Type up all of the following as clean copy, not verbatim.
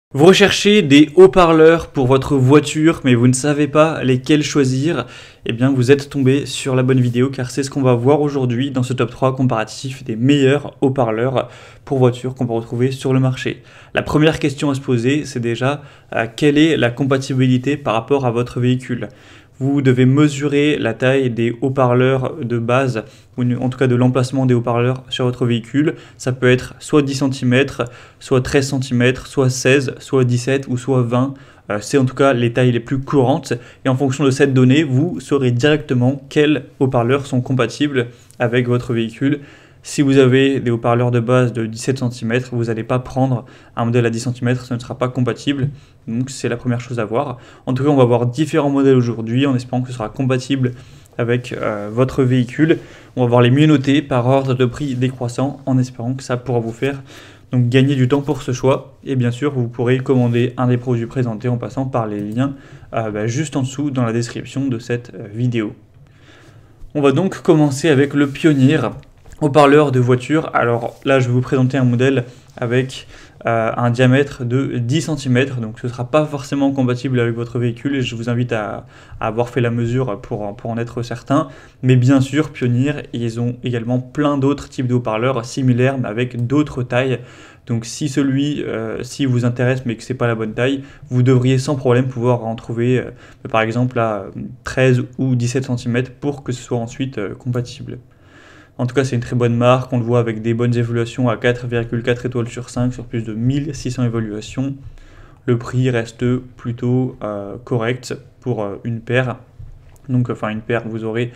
Vous recherchez des haut-parleurs pour votre voiture, mais vous ne savez pas lesquels choisir. Eh bien, vous êtes tombé sur la bonne vidéo, car c'est ce qu'on va voir aujourd'hui dans ce top 3 comparatif des meilleurs haut-parleurs pour voiture qu'on peut retrouver sur le marché. La première question à se poser, c'est déjà quelle est la compatibilité par rapport à votre véhicule. Vous devez mesurer la taille des haut-parleurs de base, ou en tout cas de l'emplacement des haut-parleurs sur votre véhicule. Ça peut être soit 10 cm, soit 13 cm, soit 16, soit 17 ou soit 20. C'est en tout cas les tailles les plus courantes. Et en fonction de cette donnée, vous saurez directement quels haut-parleurs sont compatibles avec votre véhicule. Si vous avez des haut-parleurs de base de 17 cm, vous n'allez pas prendre un modèle à 10 cm, ça ne sera pas compatible. Donc c'est la première chose à voir. En tout cas, on va voir différents modèles aujourd'hui en espérant que ce sera compatible avec votre véhicule. On va voir les mieux notés par ordre de prix décroissant en espérant que ça pourra vous faire donc gagner du temps pour ce choix. Et bien sûr, vous pourrez commander un des produits présentés en passant par les liens juste en dessous dans la description de cette vidéo. On va donc commencer avec le Pioneer haut-parleur de voiture. Alors là, je vais vous présenter un modèle avec un diamètre de 10 cm, donc ce ne sera pas forcément compatible avec votre véhicule et je vous invite à avoir fait la mesure pour en être certain. Mais bien sûr, Pioneer, ils ont également plein d'autres types de haut-parleurs similaires mais avec d'autres tailles. Donc si celui-ci vous intéresse mais que ce n'est pas la bonne taille, vous devriez sans problème pouvoir en trouver par exemple à 13 ou 17 cm pour que ce soit ensuite compatible. En tout cas, c'est une très bonne marque, on le voit avec des bonnes évaluations à 4,4 étoiles sur 5 sur plus de 1600 évaluations. Le prix reste plutôt correct pour une paire. Donc, enfin, une paire, vous aurez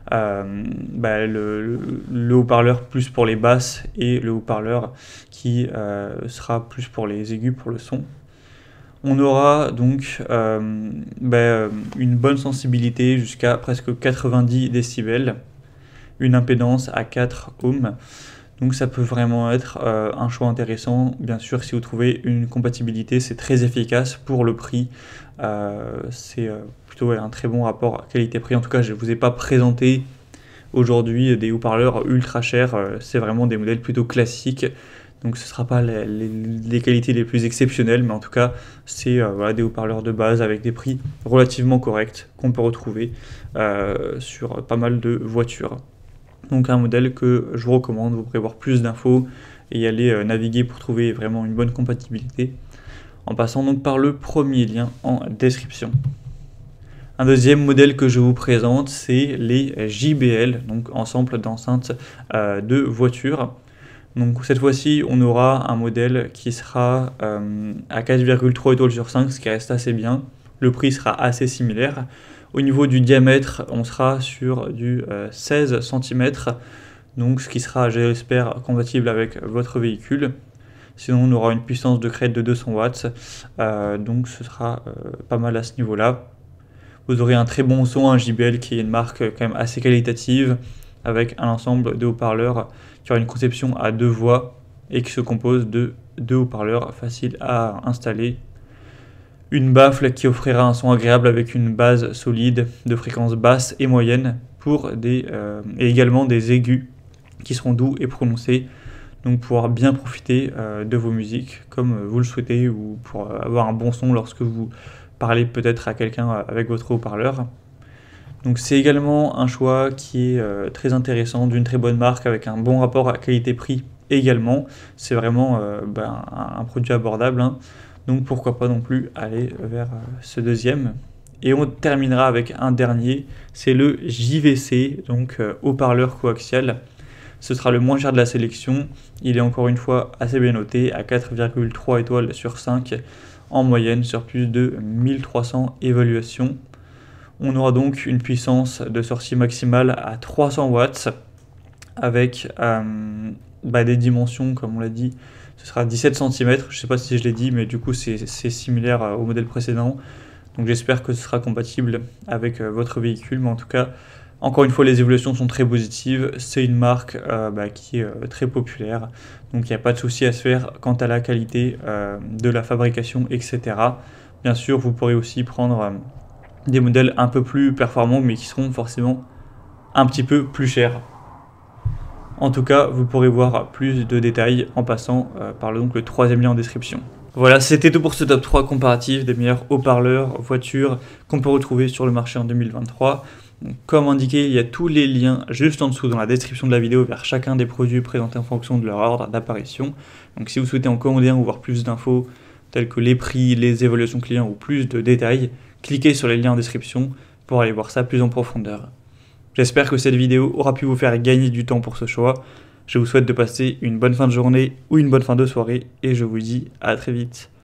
le haut-parleur plus pour les basses et le haut-parleur qui sera plus pour les aigus, pour le son. On aura donc une bonne sensibilité jusqu'à presque 90 décibels. Une impédance à 4 ohms. Donc ça peut vraiment être un choix intéressant. Bien sûr, si vous trouvez une compatibilité, c'est très efficace pour le prix. C'est plutôt un très bon rapport qualité-prix. En tout cas, je ne vous ai pas présenté aujourd'hui des haut-parleurs ultra chers. C'est vraiment des modèles plutôt classiques. Donc ce ne sera pas les qualités les plus exceptionnelles, mais en tout cas, c'est des haut-parleurs de base avec des prix relativement corrects qu'on peut retrouver sur pas mal de voitures. Donc un modèle que je vous recommande, vous pourrez voir plus d'infos et y aller naviguer pour trouver vraiment une bonne compatibilité en passant donc par le premier lien en description. Un deuxième modèle que je vous présente, c'est les JBL, donc ensemble d'enceintes de voiture. Donc cette fois-ci, on aura un modèle qui sera à 4,3 étoiles sur 5, ce qui reste assez bien. Le prix sera assez similaire. Au niveau du diamètre, on sera sur du 16 cm, donc ce qui sera, j'espère, compatible avec votre véhicule. Sinon, on aura une puissance de crête de 200 watts, donc ce sera pas mal à ce niveau-là. Vous aurez un très bon son, un JBL qui est une marque quand même assez qualitative, avec un ensemble de haut-parleurs qui aura une conception à 2 voix et qui se compose de 2 haut-parleurs faciles à installer. Une baffle qui offrira un son agréable avec une base solide de fréquence basse et moyenne et également des aigus qui seront doux et prononcés, donc pouvoir bien profiter de vos musiques comme vous le souhaitez ou pour avoir un bon son lorsque vous parlez peut-être à quelqu'un avec votre haut-parleur. Donc c'est également un choix qui est très intéressant, d'une très bonne marque avec un bon rapport à qualité-prix également. C'est vraiment un produit abordable, hein. Donc pourquoi pas non plus aller vers ce deuxième. Et on terminera avec un dernier, c'est le JVC, donc haut-parleur coaxial. Ce sera le moins cher de la sélection. Il est encore une fois assez bien noté à 4,3 étoiles sur 5 en moyenne sur plus de 1300 évaluations. On aura donc une puissance de sortie maximale à 300 watts avec des dimensions, comme on l'a dit. Ce sera 17 cm, je ne sais pas si je l'ai dit, mais du coup c'est similaire au modèle précédent. Donc j'espère que ce sera compatible avec votre véhicule, mais en tout cas, encore une fois, les évolutions sont très positives. C'est une marque qui est très populaire, donc il n'y a pas de souci à se faire quant à la qualité de la fabrication, etc. Bien sûr, vous pourrez aussi prendre des modèles un peu plus performants, mais qui seront forcément un petit peu plus chers. En tout cas, vous pourrez voir plus de détails en passant par le troisième lien en description. Voilà, c'était tout pour ce top 3 comparatif des meilleurs haut-parleurs, voitures qu'on peut retrouver sur le marché en 2023. Donc, comme indiqué, il y a tous les liens juste en dessous dans la description de la vidéo vers chacun des produits présentés en fonction de leur ordre d'apparition. Donc si vous souhaitez en commander un ou voir plus d'infos telles que les prix, les évaluations clients ou plus de détails, cliquez sur les liens en description pour aller voir ça plus en profondeur. J'espère que cette vidéo aura pu vous faire gagner du temps pour ce choix. Je vous souhaite de passer une bonne fin de journée ou une bonne fin de soirée et je vous dis à très vite.